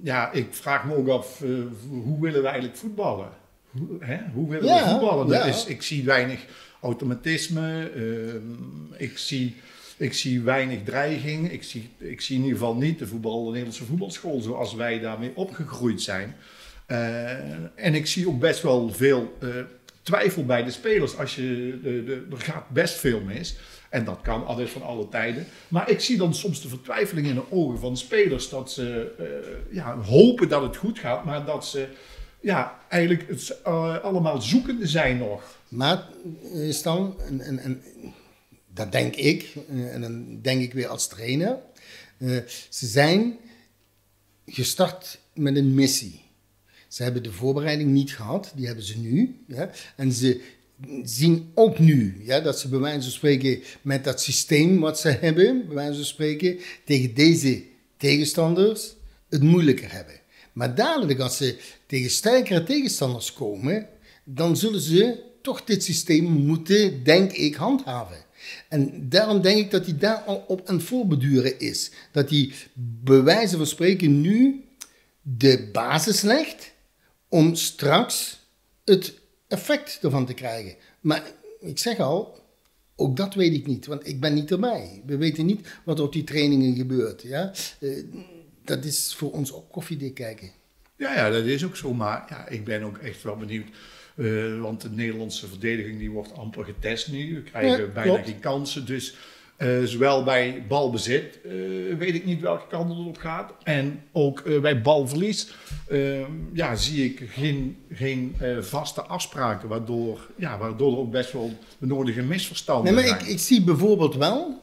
ja, ik vraag me ook af, hoe willen we eigenlijk voetballen? Hoe willen we voetballen? Ja. Dus ik zie weinig automatisme, ik zie weinig dreiging. Ik zie in ieder geval niet de Nederlandse voetbalschool zoals wij daarmee opgegroeid zijn. En ik zie ook best wel veel twijfel bij de spelers. Er gaat best veel mis. En dat kan altijd van alle tijden. Maar ik zie dan soms de vertwijfeling in de ogen van spelers. Dat ze hopen dat het goed gaat. Maar dat ze eigenlijk allemaal zoekende zijn nog. Maar is dan, dat denk ik, en dan denk ik weer als trainer. Ze zijn gestart met een missie. Ze hebben de voorbereiding niet gehad, die hebben ze nu. Ja? En ze zien ook nu dat ze bij wijze van spreken met dat systeem wat ze hebben, bij wijze van spreken, tegen deze tegenstanders het moeilijker hebben. Maar dadelijk als ze tegen sterkere tegenstanders komen, dan zullen ze toch dit systeem moeten, denk ik, handhaven. En daarom denk ik dat hij daar al op aan voorbeduren is. Dat hij bij wijze van spreken nu de basis legt om straks het effect ervan te krijgen. Maar ik zeg al, ook dat weet ik niet, want ik ben niet erbij. We weten niet wat er op die trainingen gebeurt. Ja? Dat is voor ons ook koffiedik kijken. Ja, dat is ook zo. Maar ik ben ook echt wel benieuwd. Want de Nederlandse verdediging die wordt amper getest nu. We krijgen bijna geen kansen. Dus zowel bij balbezit weet ik niet welke kant het op gaat. En ook bij balverlies zie ik geen vaste afspraken. Waardoor er ook best wel de nodige misverstanden zijn. Maar ik zie bijvoorbeeld wel,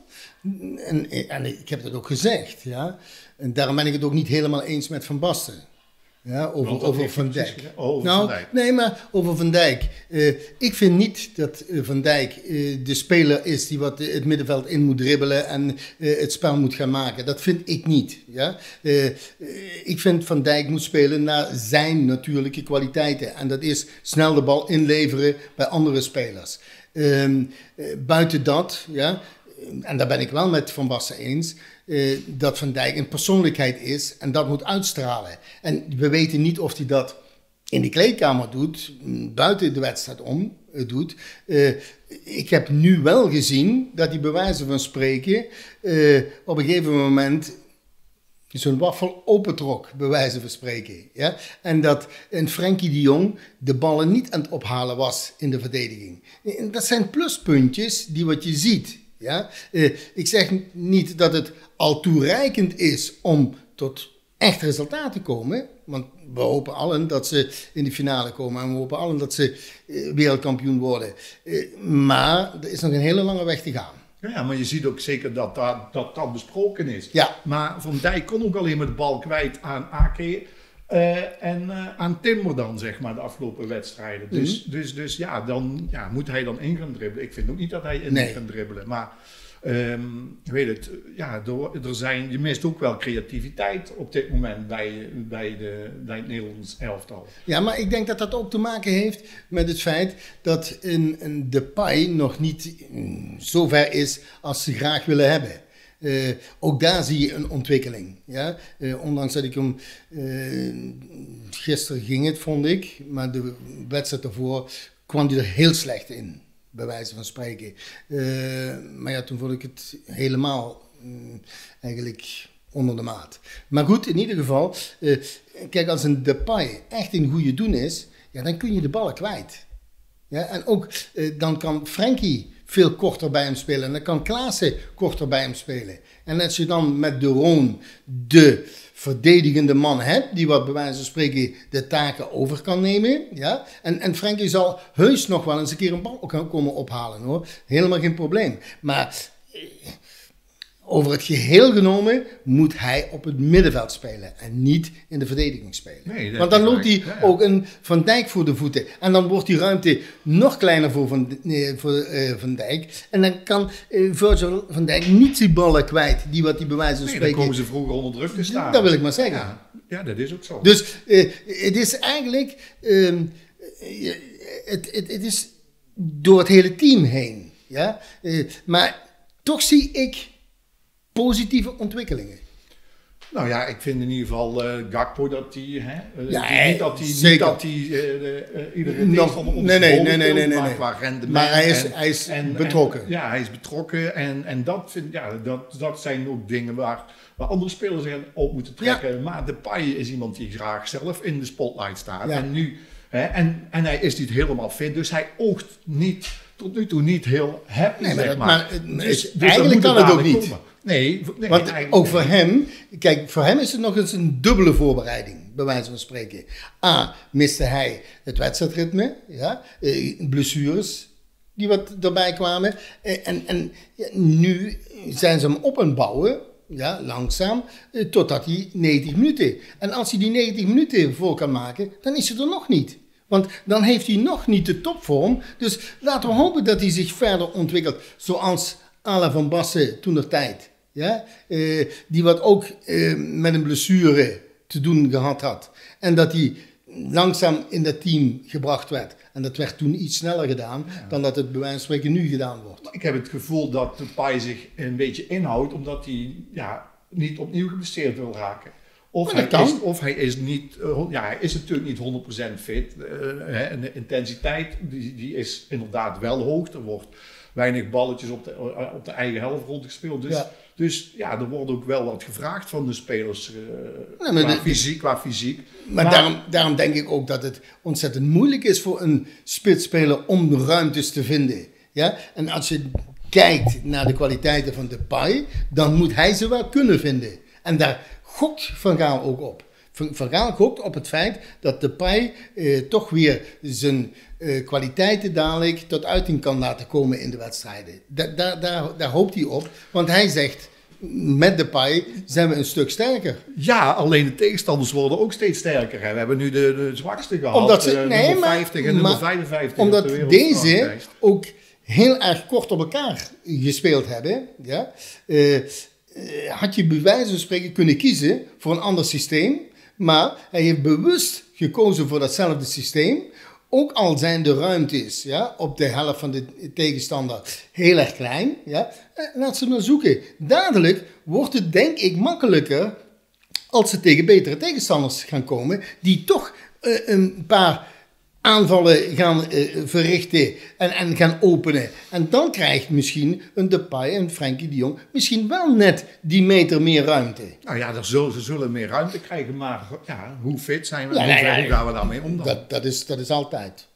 en ik heb dat ook gezegd. Ja, en daarom ben ik het ook niet helemaal eens met Van Basten. Ja, over Van Dijk. Van Dijk. Nee, maar over Van Dijk. Ik vind niet dat Van Dijk de speler is die wat het middenveld in moet dribbelen en het spel moet gaan maken. Dat vind ik niet. Ja? Ik vind Van Dijk moet spelen naar zijn natuurlijke kwaliteiten. En dat is snel de bal inleveren bij andere spelers. Buiten dat, en daar ben ik wel met Van Basten eens, dat Van Dijk een persoonlijkheid is en dat moet uitstralen. En we weten niet of hij dat in de kleedkamer doet, buiten de wedstrijd doet. Ik heb nu wel gezien dat hij bij wijze van spreken op een gegeven moment zo'n waffel opentrok, bij wijze van spreken. Ja? En dat een Frenkie de Jong de ballen niet aan het ophalen was in de verdediging. En dat zijn pluspuntjes die wat je ziet. Ja? Ik zeg niet dat het al toereikend is om tot echt resultaat te komen. Want we hopen allen dat ze in de finale komen. En we hopen allen dat ze wereldkampioen worden. Maar er is nog een hele lange weg te gaan. Ja, maar je ziet ook zeker dat besproken is. Ja. Maar Van Dijk kon ook alleen maar de bal kwijt aan Ake en aan Timber dan, zeg maar, de afgelopen wedstrijden. Dus dan moet hij dan in gaan dribbelen. Ik vind ook niet dat hij in moet gaan dribbelen. Maar weet het, je mist ook wel creativiteit op dit moment bij het Nederlands elftal. Ja, maar ik denk dat dat ook te maken heeft met het feit dat een Depay nog niet zo ver is als ze graag willen hebben. Ook daar zie je een ontwikkeling. Ja? Ondanks dat ik hem gisteren ging het, vond ik, maar de wedstrijd daarvoor kwam hij er heel slecht in. Bij wijze van spreken. Maar toen vond ik het helemaal eigenlijk onder de maat. Maar goed, in ieder geval, kijk, als een Depay echt in goede doen is, dan kun je de ballen kwijt. Ja, en ook dan kan Frenkie veel korter bij hem spelen. En dan kan Klaassen korter bij hem spelen. En als je dan met De Roon de verdedigende man hebt, die wat bij wijze van spreken de taken over kan nemen. Ja? En Frenkie zal heus nog wel eens een keer een bal komen ophalen, hoor. Helemaal geen probleem. Maar over het geheel genomen moet hij op het middenveld spelen en niet in de verdediging spelen. Nee, want dan loopt hij ook een Van Dijk voor de voeten. En dan wordt die ruimte nog kleiner voor Van Dijk. En dan kan Virgil van Dijk niet die ballen kwijt, die wat hij bij wijze van spreken... dan komen ze vroeger onder druk te staan. Dat wil ik maar zeggen. Ja, dat is ook zo. Dus het is eigenlijk... Het is door het hele team heen. Ja? Maar toch zie ik positieve ontwikkelingen. Nou ja, ik vind in ieder geval Gakpo dat hij... Ja, niet dat hij iedere Nog- tegenstander op nee, de nee, bol nee, nee, speelt, nee, nee, maar nee. qua rendement. Maar hij is betrokken. Ja, hij is betrokken. En dat zijn ook dingen waar andere spelers zich op moeten trekken. Maar Depay is iemand die graag zelf in de spotlight staat. Ja. En nu... en hij is niet helemaal fit, dus hij oogt tot nu toe niet heel happy, Nee, zeg maar. maar Dus eigenlijk dat kan moet het ook dadelijk niet. komen. Nee, Want eigenlijk ook voor niet. hem, kijk, voor hem is het nog eens een dubbele voorbereiding, bij wijze van spreken. A, miste hij het wedstrijdritme, ja, blessures die wat erbij kwamen. En nu zijn ze hem op aan het bouwen, ja, langzaam, totdat hij 90 minuten. En als hij die 90 minuten voor kan maken, dan is het er nog niet. Want dan heeft hij nog niet de topvorm. Dus laten we hopen dat hij zich verder ontwikkelt. Zoals Alain van Basten toentertijd. Ja? Die wat ook met een blessure te doen gehad had. En dat hij langzaam in dat team gebracht werd. En dat werd toen iets sneller gedaan dan dat het bij wijze van spreken nu gedaan wordt. Ik heb het gevoel dat Depay zich een beetje inhoudt, omdat hij niet opnieuw geblesseerd wil raken. Of hij is niet, hij is natuurlijk niet 100% fit. En de intensiteit die is inderdaad wel hoog. Er wordt weinig balletjes op de eigen helft rondgespeeld. Dus er wordt ook wel wat gevraagd van de spelers qua fysiek. Maar daarom denk ik ook dat het ontzettend moeilijk is voor een spitsspeler om de ruimtes te vinden. Ja? En als je kijkt naar de kwaliteiten van Depay, dan moet hij ze wel kunnen vinden. En daar gokt Van Gaal ook op. Van Gaal gokt op het feit dat Depay toch weer zijn kwaliteiten dadelijk tot uiting kan laten komen in de wedstrijden. Daar hoopt hij op, want hij zegt, met Depay zijn we een stuk sterker. Ja, alleen de tegenstanders worden ook steeds sterker. Hè. We hebben nu de zwakste gehad, Omdat nummer 50 en nummer 55. Omdat op de deze wereldranglijst. ook heel erg kort op elkaar gespeeld hebben, ja, had je bij wijze van spreken kunnen kiezen voor een ander systeem. Maar hij heeft bewust gekozen voor datzelfde systeem. Ook al zijn de ruimtes op de helft van de tegenstander heel erg klein. Ja, laat ze maar zoeken. Dadelijk wordt het denk ik makkelijker als ze tegen betere tegenstanders gaan komen. Die toch een paar aanvallen gaan verrichten en gaan openen. En dan krijgt misschien een Depay en Frenkie de Jong misschien wel net die meter meer ruimte. Nou ja, ze zullen meer ruimte krijgen, maar hoe fit zijn we en hoe gaan we daarmee om dan? Dat is altijd.